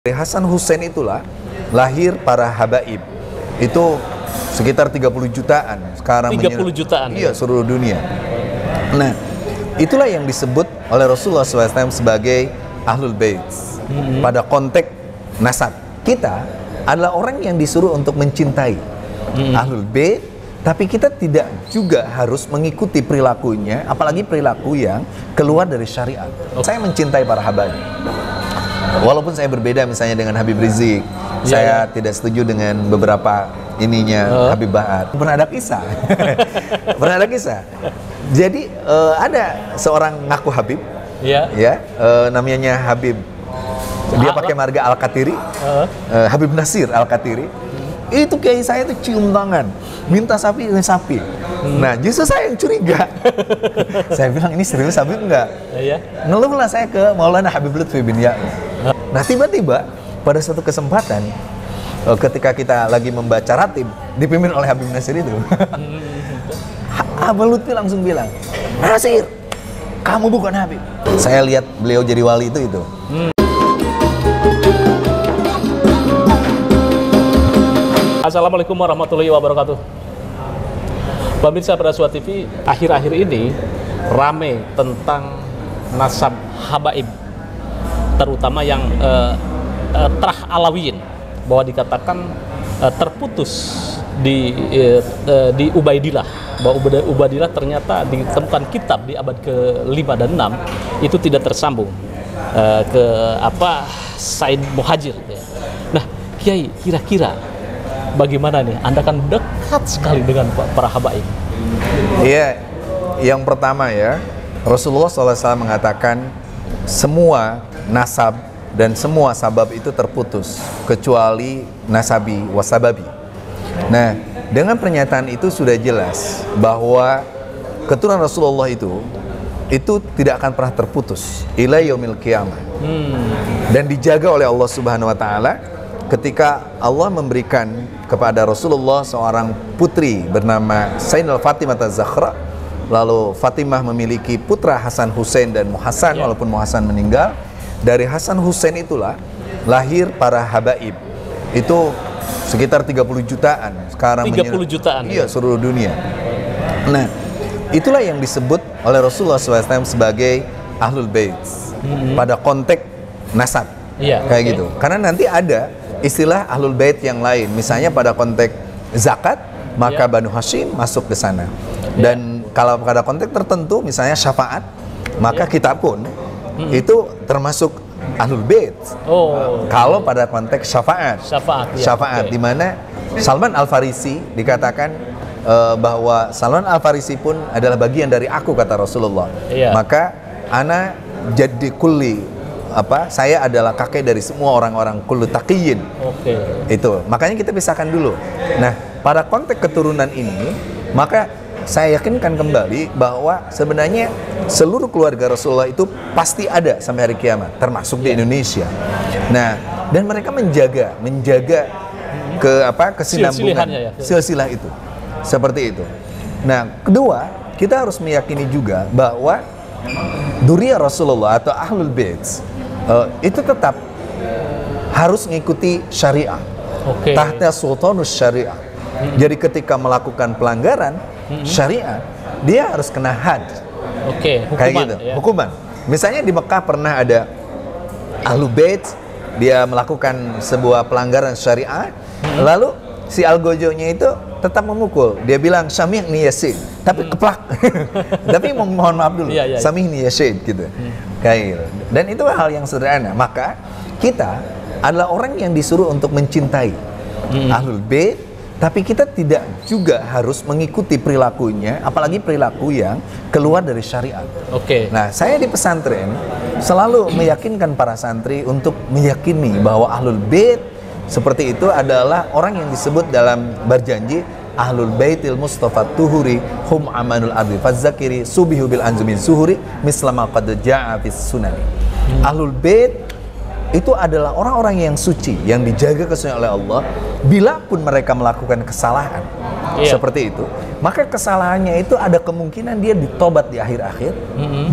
Dari Hasan Hussein itulah lahir para habaib. Itu sekitar 30 jutaan sekarang. 30 jutaan? Iya, seluruh dunia. Nah, itulah yang disebut oleh Rasulullah SAW sebagai Ahlul Bait. Pada konteks nasab, kita adalah orang yang disuruh untuk mencintai Ahlul Bait, tapi kita tidak juga harus mengikuti perilakunya, apalagi perilaku yang keluar dari syariat. Saya mencintai para habaib. Walaupun saya berbeda misalnya dengan Habib Rizik, saya tidak setuju dengan beberapa ininya Habib Bahar. Pernah ada kisah. Pernah ada kisah. Jadi ada seorang ngaku Habib, namanya Habib. Dia pakai marga Al-Katiri, Habib Nasir Al-Katiri. Itu kiai saya itu cium tangan, minta sapi. Nah, justru saya yang curiga. Saya bilang, ini serius Habib enggak? Ngeluhlah saya ke Maulana Habib Lutfi bin Ya. Nah, tiba-tiba pada suatu kesempatan ketika kita lagi membaca ratib dipimpin oleh Habib Nasir itu, Habib Lutfi langsung bilang, "Nasir, kamu bukan Habib." Saya lihat beliau jadi wali itu. Assalamualaikum warahmatullahi wabarakatuh. Pemirsa Prasuwa TV, akhir-akhir ini rame tentang nasab habaib, terutama yang terah alawiyin, bahwa dikatakan terputus di Ubaidillah, bahwa Ubaidillah ternyata ditemukan kitab di abad ke-5 dan 6 itu tidak tersambung ke Said Muhajir. Nah, Kiai, kira-kira bagaimana nih? Anda kan dekat sekali dengan para habaib. Iya, yang pertama ya, Rasulullah SAW mengatakan semua nasab dan semua sabab itu terputus kecuali nasabi wasababi. Nah, dengan pernyataan itu sudah jelas bahwa keturunan Rasulullah itu tidak akan pernah terputus ila yaumil qiyamah. Dan dijaga oleh Allah Subhanahu wa taala ketika Allah memberikan kepada Rasulullah seorang putri bernama Sayyidatul Fatimah Az-Zahra. Lalu Fatimah memiliki putra Hasan Hussein dan Muhassan, walaupun Muhassan meninggal. Dari Hasan Hussein itulah lahir para habaib. Itu sekitar 30 jutaan sekarang. 30 jutaan? Iya, seluruh dunia. Nah, itulah yang disebut oleh Rasulullah SAW sebagai Ahlul Bait. Pada konteks nasab, kayak gitu. Karena nanti ada istilah Ahlul Bait yang lain. Misalnya pada konteks zakat, maka Banu Hashim masuk ke sana. Dan kalau pada konteks tertentu, misalnya syafaat, maka kita pun itu termasuk Ahlul Bait. Kalau pada konteks syafaat, di mana Salman Al-Farisi dikatakan bahwa Salman Al-Farisi pun adalah bagian dari aku, kata Rasulullah. Maka ana jadi kulli, saya adalah kakek dari semua orang-orang kullu taqiyyin. Itu makanya kita pisahkan dulu. Nah, pada konteks keturunan ini, maka saya yakinkan kembali bahwa sebenarnya seluruh keluarga Rasulullah itu pasti ada sampai hari kiamat, termasuk di Indonesia. Nah, dan mereka menjaga kesinambungan silsilah itu, seperti itu. Nah, kedua, kita harus meyakini juga bahwa dzurriyyah Rasulullah atau Ahlul Bait itu tetap harus mengikuti syariah, tahta sultanus syariah. Jadi ketika melakukan pelanggaran syariat, dia harus kena had, kayak gitu, hukuman. Misalnya di Mekah pernah ada Ahlul Bait, dia melakukan sebuah pelanggaran syariat, lalu si algojonya itu tetap memukul. Dia bilang sami'ni ya Syed, tapi keplak. Tapi mohon maaf dulu, sami'ni ya Syed gitu. Kayak gitu. Dan itu hal yang sederhana. Maka kita adalah orang yang disuruh untuk mencintai Ahlul Bait, tapi kita tidak juga harus mengikuti perilakunya, apalagi perilaku yang keluar dari syariat. Nah, saya di pesantren selalu meyakinkan para santri untuk meyakini bahwa Ahlul Bait seperti itu adalah orang yang disebut dalam berjanji Ahlul Baitil Mustafa Tuhuri hum amanul ardi fadzakiri subihu bil anzumin suhuri mislama qad ja'a fis sunani. Ahlul Bait itu adalah orang-orang yang suci, yang dijaga kesucian oleh Allah. Bila pun mereka melakukan kesalahan seperti itu, maka kesalahannya itu ada kemungkinan dia ditobat di akhir-akhir dan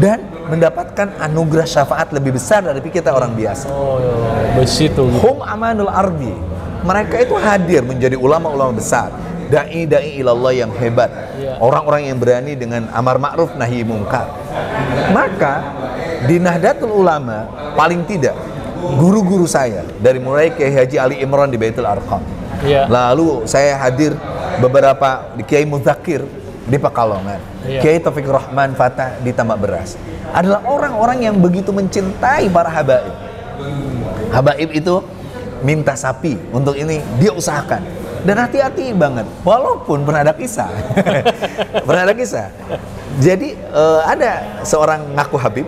mendapatkan anugerah syafaat lebih besar dari kita orang biasa. Oh, begitu. Hum amanul ardi. Mereka itu hadir menjadi ulama-ulama besar, dai-dai ilallah yang hebat, orang-orang yang berani dengan amar ma'ruf nahi mungkar. Maka di Nahdlatul Ulama paling tidak guru-guru saya dari mulai Kiai Haji Ali Imran di Baitul Arqam. Lalu saya hadir beberapa di Kiai Muzakir di Pekalongan, Kiai Taufik Rahman Fatah di Tambak Beras. Adalah orang-orang yang begitu mencintai para habaib. Habaib itu minta sapi untuk ini, dia usahakan. Dan hati-hati banget, walaupun pernah ada kisah. Pernah ada kisah. Jadi ada seorang ngaku Habib,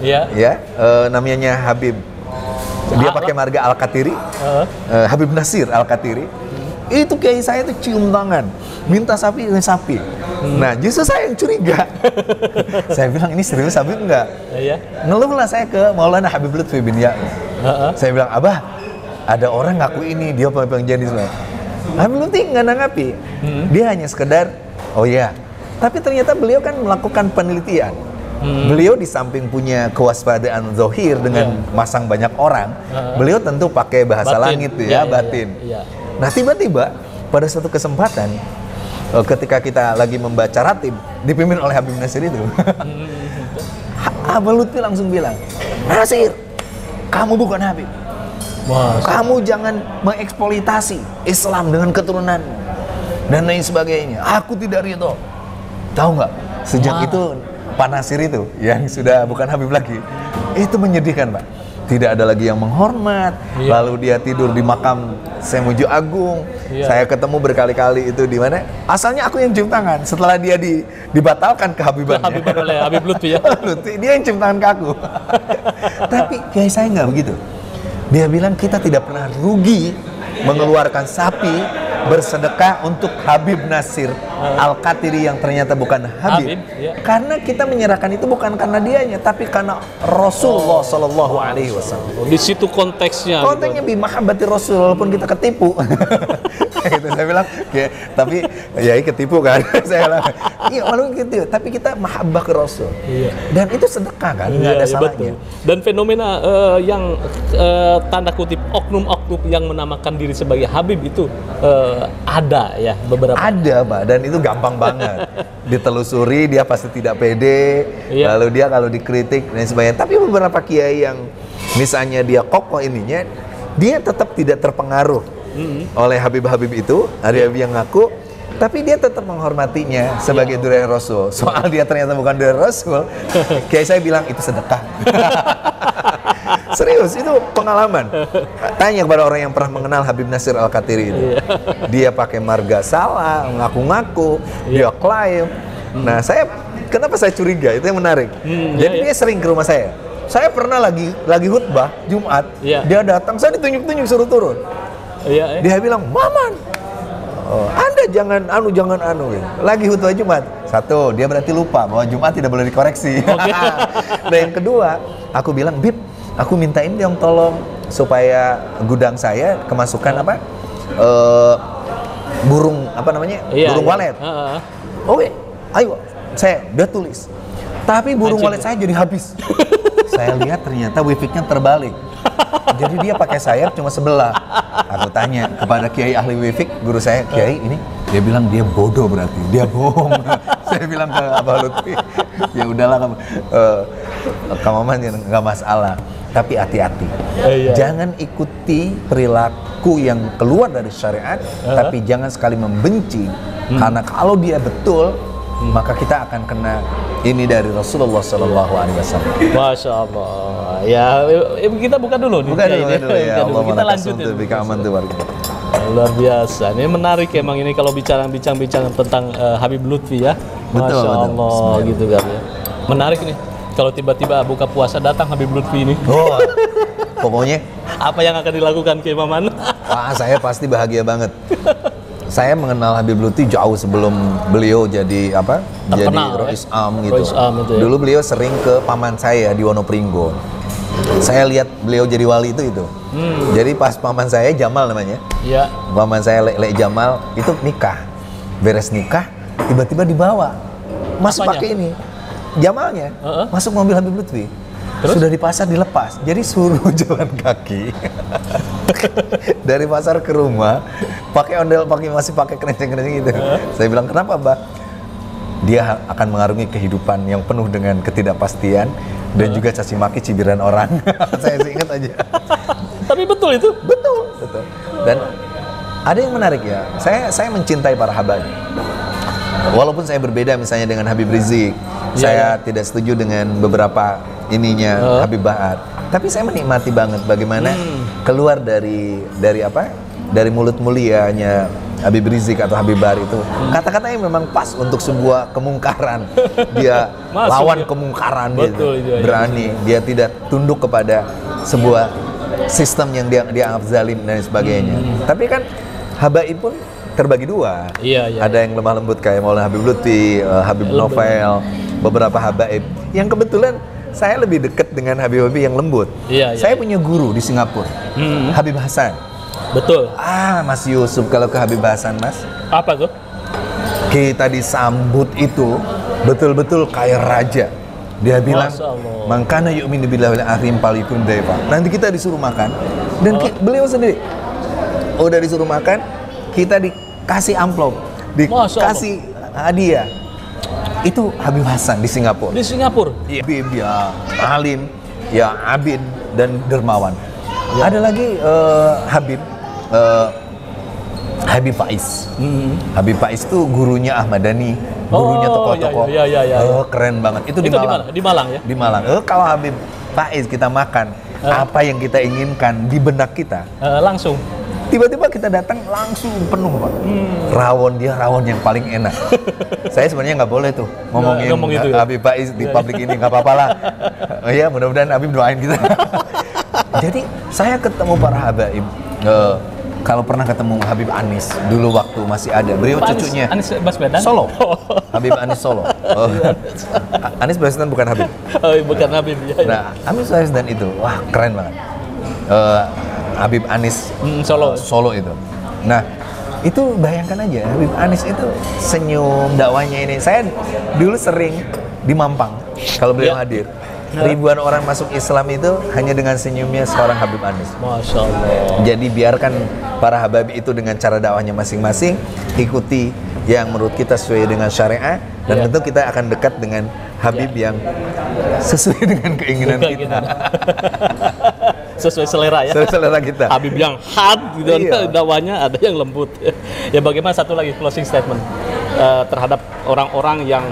namanya Habib. Dia pakai marga Al-Katiri, Habib Nasir Al-Katiri. Itu kiai saya itu cium tangan, minta sapi, sapi. Nah, justru saya yang curiga. Saya bilang, ini serius Habib enggak? Ngeluhlah saya ke Maulana Habib Lutfi bin Ya. Saya bilang, Abah, ada orang ngaku ini, dia pengen semua. Habib Lutfi nggak nanggapi. Dia hanya sekedar, oh ya. Tapi ternyata beliau kan melakukan penelitian. Beliau di samping punya kewaspadaan zahir dengan masang banyak orang, beliau tentu pakai bahasa batin. Langit batin. Nah, tiba-tiba pada suatu kesempatan ketika kita lagi membaca ratib dipimpin oleh Habib Nasir itu, Habib Lutfi langsung bilang, Nasir, kamu bukan Habib. Kamu jangan mengeksploitasi Islam dengan keturunan dan lain sebagainya. Aku tidak ridho. Tahu nggak? Sejak itu Pak Nasir itu yang sudah bukan Habib lagi, itu menyedihkan, Pak. Tidak ada lagi yang menghormat. Lalu dia tidur di makam Semuju Agung. Saya ketemu berkali-kali itu di mana? Asalnya aku yang cium tangan. Setelah dia dibatalkan kehabibannya. Kehabiban oleh Habib Lutfi ya. Lutfi, dia yang cium tangan ke aku. Tapi kiai saya nggak begitu. Dia bilang kita tidak pernah rugi mengeluarkan sapi bersedekah untuk Habib Nasir Al-Katiri yang ternyata bukan Habib. Karena kita menyerahkan itu bukan karena dianya, tapi karena Rasulullah Sallallahu Alaihi Wasallam. Di situ konteksnya. Konteksnya bi mahabbati Rasul, walaupun kita ketipu. Gitu saya bilang, ya, tapi ya ketipu kan. Saya bilang, iya walaupun gitu, tapi kita mahabbah ke Rasul. Dan itu sedekah kan, nggak ada salahnya. Betul. Dan fenomena yang tanda kutip oknum-oknum yang menamakan diri sebagai Habib itu ada ya beberapa. Ada, Pak, dan itu gampang banget. Ditelusuri, dia pasti tidak pede. Lalu dia kalau dikritik dan sebagainya. Tapi beberapa kiai yang misalnya dia kokoh ininya, dia tetap tidak terpengaruh oleh Habib-Habib itu, Habib yang ngaku, tapi dia tetap menghormatinya sebagai duri Rasul. Soal dia ternyata bukan duri Rasul, kiai saya bilang itu sedekah. Serius, itu pengalaman. Tanya kepada orang yang pernah mengenal Habib Nasir Al-Katiri itu. Dia pakai marga salah, ngaku-ngaku, dia klaim. Nah, kenapa saya curiga? Itu yang menarik. Jadi dia sering ke rumah saya. Saya pernah lagi khutbah Jumat, dia datang, saya ditunjuk-tunjuk suruh turun. Dia bilang, Maman, Anda jangan anu. Lagi khutbah Jumat. Satu, dia berarti lupa bahwa Jumat tidak boleh dikoreksi. Nah, yang kedua, aku bilang, Bib, aku minta ini dong tolong supaya gudang saya kemasukan burung burung walet. Oke, ayo, saya udah tulis. Tapi burung walet saya jadi habis. Saya lihat ternyata wifiknya terbalik. Jadi dia pakai sayap cuma sebelah. Aku tanya kepada kiai ahli wifik, guru saya, Kiai ini, dia bilang dia bodoh berarti, dia bohong. Saya bilang ke Abah Lutfi, ya udahlah Kamaman nggak masalah. Tapi hati-hati, jangan ikuti perilaku yang keluar dari syariat, tapi jangan sekali membenci, karena kalau dia betul, maka kita akan kena ini dari Rasulullah Sallallahu Alaihi Wasallam. Masya Allah. Ya, kita buka dulu nih. Buka dulu ya. Allah kita lanjutin. Luar biasa. Ini menarik emang ini kalau bincang tentang Habib Lutfi ya. Masya Allah gitu kan ya. Menarik nih. Kalau tiba-tiba buka puasa datang Habib Lutfi ini. Oh, pokoknya apa yang akan dilakukan Kiai Maman? Wah, saya pasti bahagia banget. Saya mengenal Habib Lutfi jauh sebelum beliau jadi jadi Rois Am gitu. Dulu beliau sering ke paman saya di Wonopringgo. Saya lihat beliau jadi wali itu. Jadi pas paman saya Jamal namanya. Paman saya Lek Jamal itu nikah. Beres nikah tiba-tiba dibawa. Mas pakai ini. Jamalnya masuk mobil Habib Lutfi. Terus? Sudah di pasar dilepas, jadi suruh jalan kaki dari pasar ke rumah, pakai ondel, masih pakai kencing gitu. Saya bilang, kenapa, Mbak? Dia akan mengarungi kehidupan yang penuh dengan ketidakpastian dan juga caci maki cibiran orang. Saya ingat aja. Tapi betul itu? Betul. Dan ada yang menarik ya, saya mencintai para habaib. Walaupun saya berbeda misalnya dengan Habib Rizik, saya tidak setuju dengan beberapa ininya Habib Bahar. Tapi saya menikmati banget bagaimana keluar dari mulut mulianya Habib Rizik atau Habib Bahar itu kata-katanya memang pas untuk sebuah kemungkaran. Dia lawan kemungkaran, betul, gitu. Berani, dia tidak tunduk kepada sebuah sistem yang dia anggap zalim dan sebagainya. Tapi kan habaib pun terbagi dua. Ada yang lemah lembut kayak Maulana Habib Lutfi, Habib Novel, beberapa habaib yang kebetulan saya lebih dekat dengan Habib-Habib yang lembut. Saya punya guru di Singapura, Habib Hasan. Betul. Mas Yusuf, kalau ke Habib Hasan, Mas, apa tuh? Kita disambut itu betul-betul kayak raja. Dia bilang, "Mangkana yu'minu billahi wal akhir falyakul dayfa." Nanti kita disuruh makan dan beliau sendiri udah disuruh makan, kita dikasih amplop, dikasih hadiah. Itu Habib Hasan di Singapura. Di Singapura? Iya. Habib ya alim, ya abid dan dermawan. Ada lagi Habib Faiz. Habib Faiz itu gurunya Ahmad Dhani, gurunya tokoh-tokoh. Keren banget. Itu di Malang. Di Malang ya? Di Malang. Kalau Habib Faiz kita makan, apa yang kita inginkan di benak kita, langsung. Tiba-tiba kita datang langsung penuh, Pak. Rawon yang paling enak. Saya sebenarnya nggak boleh tuh ngomong itu ya? Habib Faiz di publik ini, nggak apa-apa lah. Ya mudah-mudahan Habib doain kita. Jadi saya ketemu para habaib. Kalau pernah ketemu Habib Anis dulu waktu masih ada, beliau cucunya Anis Baswedan Solo. Habib Anis Solo. Anis Baswedan bukan Habib. Bukan Habib ya. Nah, Anis Baswedan itu wah keren banget. Habib Anis Solo itu. Nah, itu bayangkan aja Habib Anis itu senyum dakwahnya ini. Saya dulu sering di Mampang kalau beliau hadir. Ribuan orang masuk Islam itu hanya dengan senyumnya seorang Habib Anis. Masya Allah. Jadi biarkan para habib itu dengan cara dakwahnya masing-masing, ikuti yang menurut kita sesuai dengan syariat, dan tentu kita akan dekat dengan Habib yang sesuai dengan keinginan kita. Sesuai selera ya. Sesuai selera kita. Habib yang hard gitu, dakwahnya ada yang lembut. Ya bagaimana satu lagi closing statement terhadap orang-orang yang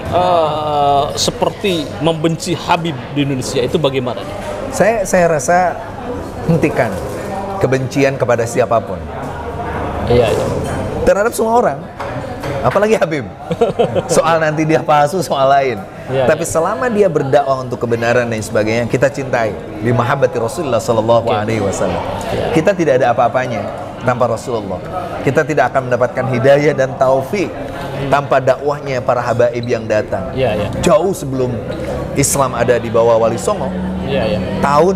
seperti membenci Habib di Indonesia itu bagaimana? Saya rasa hentikan kebencian kepada siapapun. Iya. Terhadap semua orang. Apalagi Habib. Soal nanti dia palsu soal lain. Tapi selama dia berdakwah untuk kebenaran dan sebagainya, kita cintai. Bi mahabbati Rasulullah sallallahu alaihi wasallam. Kita tidak ada apa-apanya tanpa Rasulullah. Kita tidak akan mendapatkan hidayah dan taufik tanpa dakwahnya para habaib yang datang. Jauh sebelum Islam ada di bawah Wali Songo. Tahun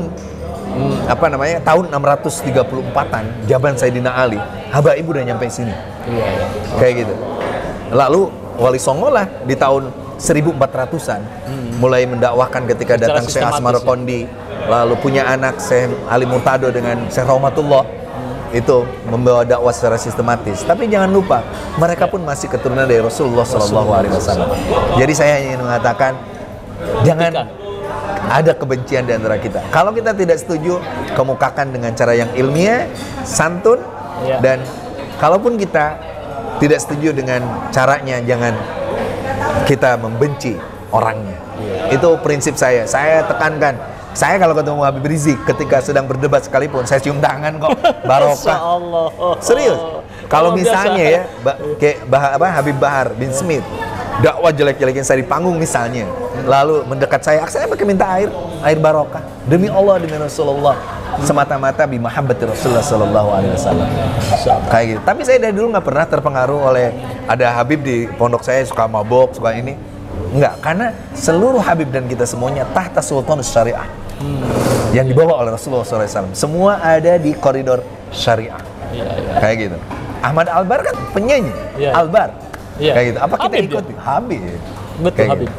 tahun 634-an zaman Sayyidina Ali, habaib udah nyampe sini. Kayak gitu. Lalu Wali Songo lah di tahun 1400-an mulai mendakwahkan ketika datang Syekh Asmar Kondi, lalu punya anak Syekh Ali Murtado dengan Syekh Rahmatullah, itu membawa dakwah secara sistematis. Tapi jangan lupa mereka pun masih keturunan dari Rasulullah SAW. Jadi saya ingin mengatakan jangan ada kebencian di antara kita. Kalau kita tidak setuju, kemukakan dengan cara yang ilmiah, santun, dan kalaupun kita tidak setuju dengan caranya, jangan kita membenci orangnya. Itu prinsip saya. Saya tekankan. Saya kalau ketemu Habib Rizik ketika sedang berdebat sekalipun, saya cium tangan kok, barokah. Serius. Kalau misalnya kayak Habib Bahar bin Smith, dakwah jelek-jelekin saya di panggung misalnya, lalu mendekat saya pakai minta air barokah. Demi Allah, demi Rasulullah, semata-mata bi mahabbati Rasulullah sallallahu alaihi wasallam. Kayak gitu. Tapi saya dari dulu nggak pernah terpengaruh oleh ada Habib di pondok saya suka mabok, suka ini. Enggak, karena seluruh Habib dan kita semuanya tahta sultan syariah. Yang dibawa oleh Rasulullah SAW. Semua ada di koridor syariah. Kayak gitu. Ahmad Albar kan penyanyi. Albar. Kayak gitu. Apa kita ikut? Habib. Betul, Habib.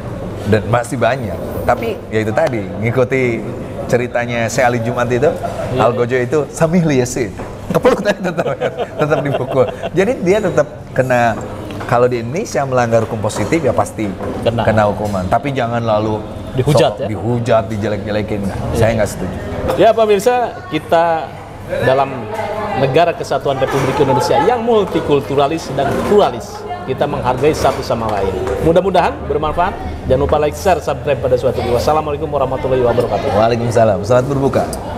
dan masih banyak. Tapi ya itu tadi, ngikuti ceritanya Syekh Ali Jumat itu, Algojo itu samih liasin, kepeluk tadi tetap dipukul. Jadi dia tetap kena. Kalau di Indonesia melanggar hukum positif ya pasti kena hukuman. Tapi jangan lalu dihujat, dijelek-jelekin. Saya nggak setuju. Ya pemirsa, kita dalam negara kesatuan Republik Indonesia yang multikulturalis dan pluralis, kita menghargai satu sama lain. Mudah-mudahan bermanfaat. Jangan lupa like, share, subscribe pada suatu video. Wassalamualaikum warahmatullahi wabarakatuh. Waalaikumsalam. Selamat berbuka.